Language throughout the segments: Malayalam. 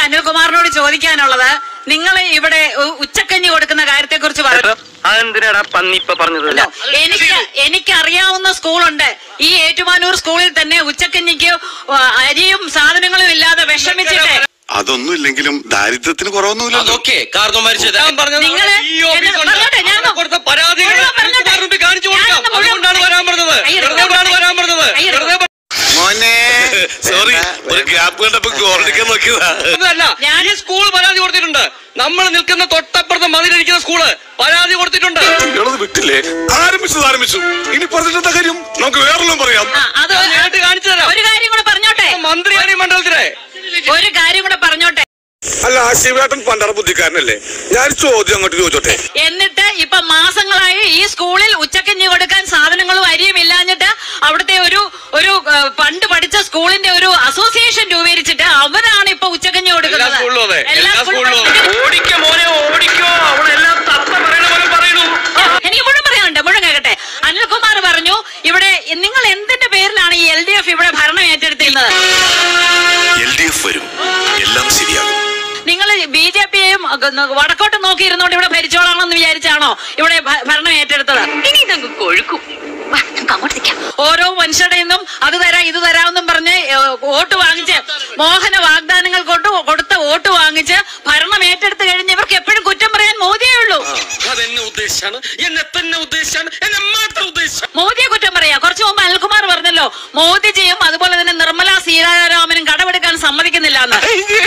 അനിൽകുമാറിനോട് ചോദിക്കാനുള്ളത്, നിങ്ങൾ ഇവിടെ ഉച്ചക്കഞ്ഞി കൊടുക്കുന്ന കാര്യത്തെ കുറിച്ച് പറഞ്ഞു. എനിക്കറിയാവുന്ന സ്കൂളുണ്ട്. ഈ ഏറ്റുമാനൂർ സ്കൂളിൽ തന്നെ ഉച്ചക്കഞ്ഞിക്ക് അരിയും സാധനങ്ങളും ഇല്ലാതെ വിഷമിച്ചിട്ട്. അതൊന്നും ഇല്ലെങ്കിലും ദാരിദ്ര്യത്തിന് കുറവൊന്നുമില്ല. മോനെ സോറി, ഒരു ഗ്യാപ്പ് കണ്ടപ്പോ ഗോൾഡിക്കാൻ നോക്കിയതാ. ഞാൻ സ്കൂൾ പരാതി കൊടുത്തിട്ടുണ്ട്. നമ്മൾ നിൽക്കുന്ന തൊട്ടപ്പുറത്ത് മതിലിരിക്കുന്ന സ്കൂള് പരാതി കൊടുത്തിട്ടുണ്ട്. വിട്ടില്ലേ? ആരംഭിച്ചു. ഇനി പറഞ്ഞിട്ടെന്താ കാര്യം? നമുക്ക് വേറെല്ലാം പറയാം. കാണിച്ചു തരാം. ഒരു കാര്യം കൂടെ പറഞ്ഞോട്ടെ. മന്ത്രിയാണ് ഈ മണ്ഡലത്തിലെ. ഒരു കാര്യം കൂടെ പറഞ്ഞോട്ടെ. അല്ല, ശിവേട്ടൻ പണ്ടറ ബുദ്ധിക്കാരനല്ലേ? ഞാൻ ചോദ്യം അങ്ങോട്ട് ചോദിച്ചോട്ടെ. എന്നിട്ട് ഇപ്പൊ മാസങ്ങളായി ഈ സ്കൂളിൽ ഉച്ചക്കഞ്ഞി കൊടുക്കാൻ സാധനങ്ങളും അരിയും ഇല്ലാഞ്ഞിട്ട് അവിടുത്തെ ഒരു പണ്ട് പഠിച്ച സ്കൂളിന്റെ ഒരു അസോസിയേഷൻ രൂപീകരിച്ചിട്ട് അവരാണ് ഇപ്പൊ ഉച്ചക്കഞ്ഞി കൊടുക്കുന്നത്. എനിക്ക് മുഴുവൻ പറയാനുണ്ട്, മുഴുവൻ കേട്ടെ. അനിൽകുമാർ പറഞ്ഞു, ഇവിടെ നിങ്ങൾ എന്തിന്റെ പേരിലാണ് ഈ LDF ഇവിടെ ഭരണം ഏറ്റെടുത്തിരുന്നത്? LDF വരും, എല്ലാം ശരിയാകും. നിങ്ങൾ BJPയെയും വടക്കോട്ട് നോക്കിയിരുന്നോണ്ട് ഇവിടെ ഭരിച്ചോളാണെന്ന് വിചാരിച്ചാണോ ഇവിടെ ഭരണം ഏറ്റെടുത്തത്? ഇനി ഇതങ്ങ് കൊഴുക്കും. ഓരോ മനുഷ്യരുടെ നിന്നും അത് തരാം ഇത് തരാമെന്നും പറഞ്ഞ് വോട്ട് വാങ്ങിച്ച് മോഹന വാഗ്ദാനങ്ങൾ കൊണ്ട് കൊടുത്ത വോട്ട് വാങ്ങിച്ച് ഭരണം ഏറ്റെടുത്ത് കഴിഞ്ഞ് ഇവർക്ക് എപ്പോഴും കുറ്റം പറയാൻ മോദിയേ ഉള്ളൂ. മോദിയെ കുറ്റം പറയാ. കുറച്ചു മുമ്പ് അനിൽകുമാർ പറഞ്ഞല്ലോ, മോദിജിയും അതുപോലെ തന്നെ നിർമ്മലാ സീതാരാമനും കടമെടുക്കാൻ സമ്മതിക്കുന്നില്ല എന്ന്.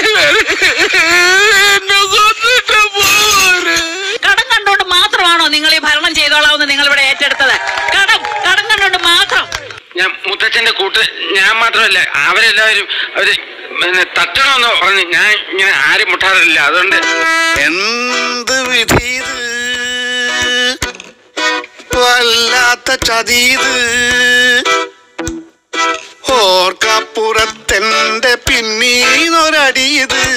കടം കണ്ടുകൊണ്ട് മാത്രമാണോ നിങ്ങൾ ഈ ഭരണം ചെയ്തോളാമെന്ന് നിങ്ങൾ ഇവിടെ ഏറ്റെടുത്തത്? കടം കണ്ടുകൊണ്ട് മാത്രം. ഞാൻ മുത്തച്ഛന്റെ കൂട്ട് ഞാൻ മാത്രമല്ല, അവരെല്ലാവരും അവര് തട്ടണമെന്ന് പറഞ്ഞ് ഞാൻ ഇങ്ങനെ ആരും മുട്ടാറില്ല. അതുകൊണ്ട് എന്ത് വിധീത്, വല്ലാത്ത ചതീത്, ഓർക്കപ്പുറത്തെന്റെ പിന്നീന്നൊരടിയത്.